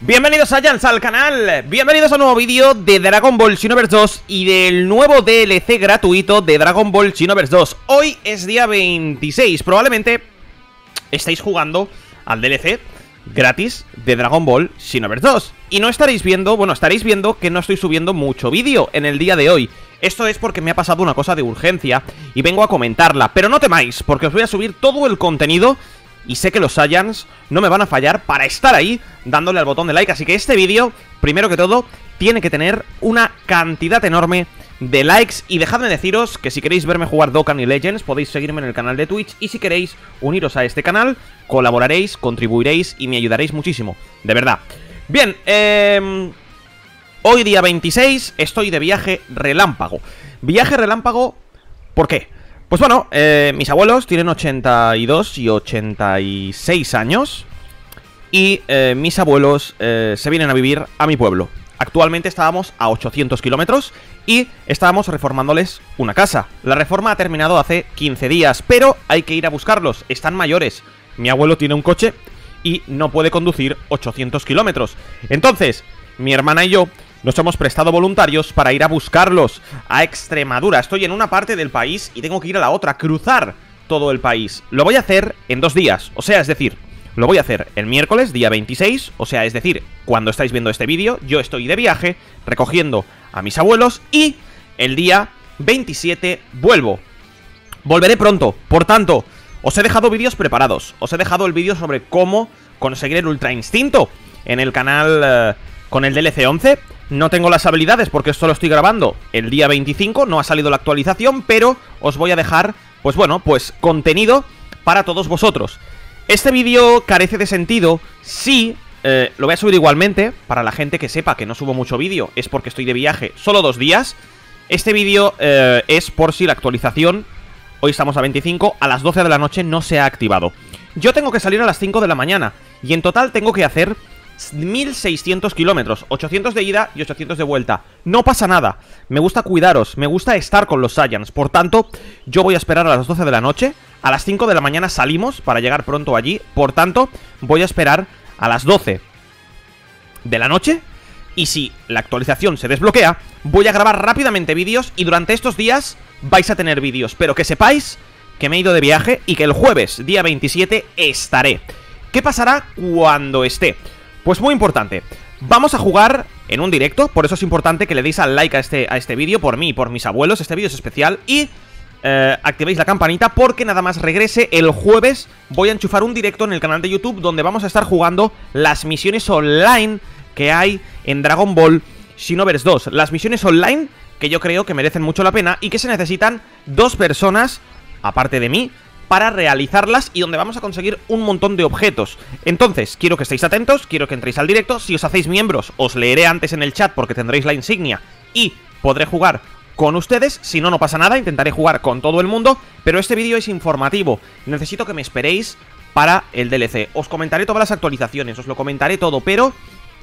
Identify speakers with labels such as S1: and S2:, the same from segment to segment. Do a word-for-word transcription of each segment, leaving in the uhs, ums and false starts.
S1: Bienvenidos Saiyans al canal, bienvenidos a un nuevo vídeo de Dragon Ball Xenoverse dos y del nuevo D L C gratuito de Dragon Ball Xenoverse dos. Hoy es día veintiséis, probablemente estáis jugando al D L C gratis de Dragon Ball Xenoverse dos. Y no estaréis viendo, bueno, estaréis viendo que no estoy subiendo mucho vídeo en el día de hoy. Esto es porque me ha pasado una cosa de urgencia y vengo a comentarla, pero no temáis, porque os voy a subir todo el contenido. Y sé que los Saiyans no me van a fallar para estar ahí dándole al botón de like. Así que este vídeo, primero que todo, tiene que tener una cantidad enorme de likes. Y dejadme deciros que si queréis verme jugar Dokkan y Legends, podéis seguirme en el canal de Twitch. Y si queréis uniros a este canal, colaboraréis, contribuiréis y me ayudaréis muchísimo, de verdad. Bien, eh... hoy día veintiséis estoy de viaje relámpago. Viaje relámpago, ¿por qué? Pues bueno, eh, mis abuelos tienen ochenta y dos y ochenta y seis años. Y eh, mis abuelos eh, se vienen a vivir a mi pueblo. Actualmente estábamos a ochocientos kilómetros y estábamos reformándoles una casa. La reforma ha terminado hace quince días, pero hay que ir a buscarlos, están mayores. Mi abuelo tiene un coche y no puede conducir ochocientos kilómetros. Entonces, mi hermana y yo nos hemos prestado voluntarios para ir a buscarlos a Extremadura. Estoy en una parte del país y tengo que ir a la otra, cruzar todo el país. Lo voy a hacer en dos días, o sea, es decir, lo voy a hacer el miércoles, día veintiséis, o sea, es decir, cuando estáis viendo este vídeo, yo estoy de viaje, recogiendo a mis abuelos y el día veintisiete vuelvo. Volveré pronto, por tanto, os he dejado vídeos preparados. Os he dejado el vídeo sobre cómo conseguir el Ultra Instinto en el canal eh, con el D L C once. No tengo las habilidades porque esto lo estoy grabando el día veinticinco, no ha salido la actualización, pero os voy a dejar, pues bueno, pues contenido para todos vosotros. Este vídeo carece de sentido si eh, lo voy a subir igualmente, para la gente que sepa que no subo mucho vídeo, es porque estoy de viaje solo dos días. Este vídeo eh, es por si la actualización, hoy estamos a veinticinco, a las doce de la noche no se ha activado. Yo tengo que salir a las cinco de la mañana y en total tengo que hacer mil seiscientos kilómetros, ochocientos de ida y ochocientos de vuelta. No pasa nada, me gusta cuidaros, me gusta estar con los Saiyans. Por tanto, yo voy a esperar a las doce de la noche. A las cinco de la mañana salimos para llegar pronto allí. Por tanto, voy a esperar a las doce de la noche. Y si la actualización se desbloquea, voy a grabar rápidamente vídeos. Y durante estos días vais a tener vídeos. Pero que sepáis que me he ido de viaje y que el jueves, día veintisiete, estaré. ¿Qué pasará cuando esté? Pues muy importante, vamos a jugar en un directo, por eso es importante que le deis al like a este, a este vídeo, por mí y por mis abuelos, este vídeo es especial, y eh, activéis la campanita porque nada más regrese el jueves voy a enchufar un directo en el canal de YouTube donde vamos a estar jugando las misiones online que hay en Dragon Ball Xenoverse dos. Las misiones online que yo creo que merecen mucho la pena y que se necesitan dos personas, aparte de mí, para realizarlas y donde vamos a conseguir un montón de objetos. Entonces, quiero que estéis atentos, quiero que entréis al directo. Si os hacéis miembros, os leeré antes en el chat porque tendréis la insignia y podré jugar con ustedes. Si no, no pasa nada, intentaré jugar con todo el mundo, pero este vídeo es informativo. Necesito que me esperéis para el D L C. Os comentaré todas las actualizaciones, os lo comentaré todo, pero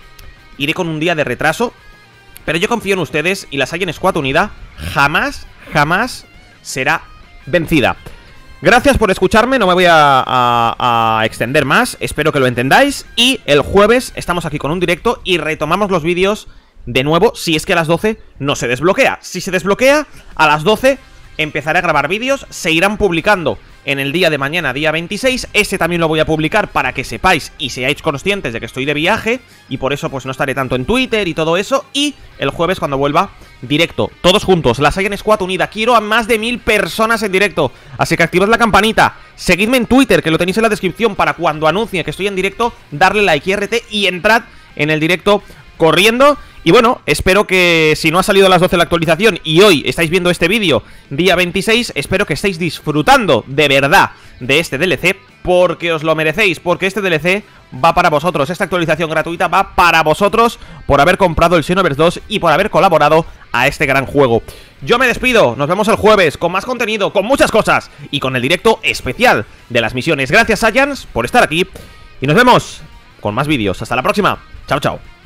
S1: iré con un día de retraso. Pero yo confío en ustedes y la Saiyan Squad unida jamás, jamás será vencida. Gracias por escucharme, no me voy a, a, a extender más, espero que lo entendáis. Y el jueves estamos aquí con un directo y retomamos los vídeos de nuevo si es que a las doce no se desbloquea. Si se desbloquea, a las doce empezaré a grabar vídeos, se irán publicando en el día de mañana, día veintiséis. Ese también lo voy a publicar para que sepáis y seáis conscientes de que estoy de viaje y por eso pues no estaré tanto en Twitter y todo eso. Y el jueves cuando vuelva, directo, todos juntos, la Saiyan Squad unida. Quiero a más de mil personas en directo, así que activad la campanita. Seguidme en Twitter, que lo tenéis en la descripción, para cuando anuncie que estoy en directo, darle like y R T y entrad en el directo corriendo. Y bueno, espero que si no ha salido a las doce la actualización y hoy estáis viendo este vídeo día veintiséis, espero que estéis disfrutando de verdad de este D L C, porque os lo merecéis, porque este D L C va para vosotros, esta actualización gratuita va para vosotros por haber comprado el Xenoverse dos y por haber colaborado a este gran juego. Yo me despido, nos vemos el jueves con más contenido, con muchas cosas y con el directo especial de las misiones. Gracias Saiyans por estar aquí y nos vemos con más vídeos. Hasta la próxima, chao chao.